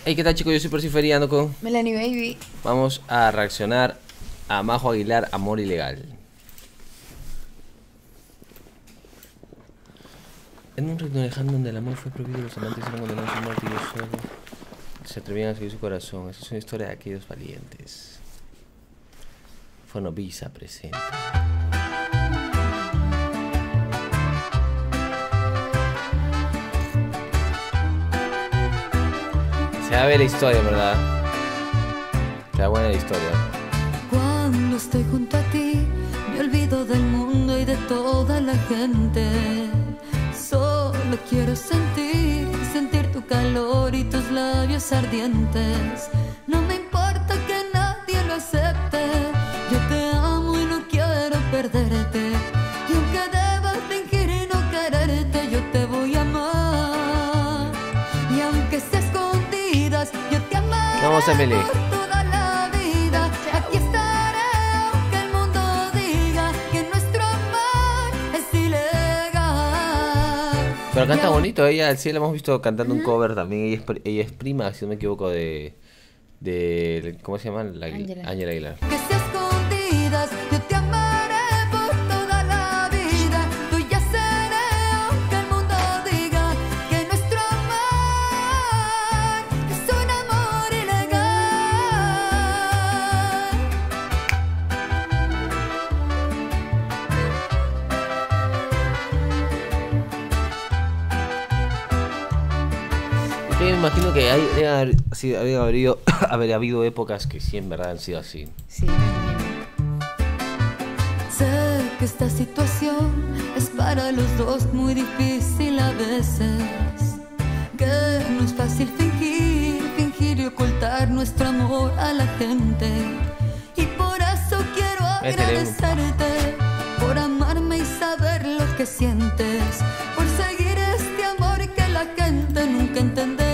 Hey, ¿qué tal, chicos? Yo soy Persiferiano con Melanie Baby. Vamos a reaccionar a Majo Aguilar, Amor Ilegal. En un reino lejano donde el amor fue prohibido, los amantes eran condenados a muerte y ellos solo se atrevían a seguir su corazón. Esa es una historia de aquellos valientes. Fonovisa presenta. Se va a ver la historia, ¿verdad? Se va buena la historia. Cuando estoy junto a ti, me olvido del mundo y de toda la gente. Solo quiero sentir tu calor y tus labios ardientes. No me importa que nadie lo acepte. Yo te amo y no quiero perderte. Y aunque debas fingir y no quererte, yo te voy a amar. Y aunque sea escondidas, yo te amaré. Vamos a Meli. Por toda la vida. Aquí estaré aunque el mundo diga que nuestro amor es ilegal. Pero canta bonito, ella, sí la hemos visto cantando un cover también. Ella es prima, si no me equivoco, de ¿cómo se llama? Ángela. Ángela Aguilar. Que sea escondidas, yo te amaré por toda la vida. Tú ya seré aunque el mundo diga que nuestro amor es un amor ilegal. Yo me imagino que habría habido épocas que sí, en verdad, han sido así. Sí, me imagino. Sé que esta situación es para los dos muy difícil a veces. Que no es fácil fingir y ocultar nuestro amor a la gente. Y por eso quiero agradecerte por amarme y saber lo que sientes. Por seguir este amor que la gente nunca entenderá.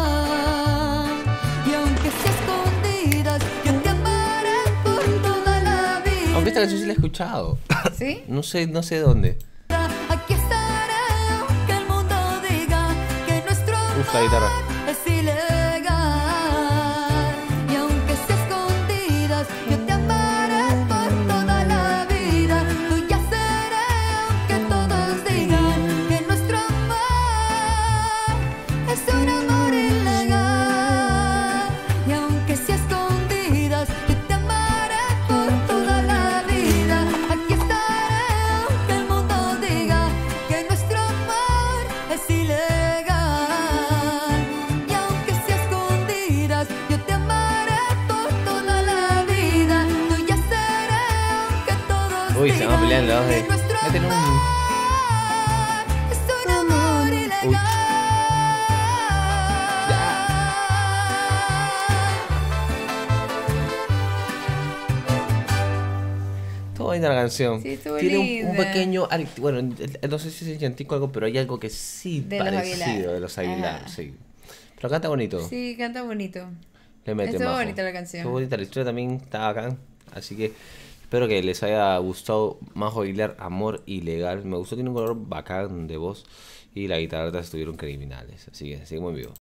Y aunque sea escondidas, yo te amaré por toda la vida. Aunque esta canción sí la he escuchado. ¿Sí? No sé dónde. Aquí estaré aunque el mundo diga que nuestro Uf, la guitarra. amor es ilegal. Y aunque sea escondidas, yo te amaré por toda la vida. Tú ya seré aunque todos digan que nuestro amor es un amor ilegal. Y aunque sea escondidas, yo te amaré por toda la vida. Aquí estaré aunque el mundo diga que nuestro amor es ilegal. Y aunque sea escondidas, yo te amaré por toda la vida. Tú ya seré aunque todos Uy, se van peleando, digan ¿eh? que nuestro Ya tenemos amor es un amor ilegal. Todo linda la canción. Sí, estuvo Tiene un linda. pequeño. Bueno, no sé si es llantico o algo, pero hay algo que sí De los parecido Aguilar. de los Aguilar, Ajá. sí. Pero canta bonito. Sí, canta bonito. Le mete Estuvo Majo. bonita la canción. Estuvo bonita, la historia también está acá. Así que espero que les haya gustado Majo Aguilar, Amor Ilegal. Me gustó, tiene un color bacán de voz. Y las guitarras estuvieron criminales. Así que seguimos en vivo.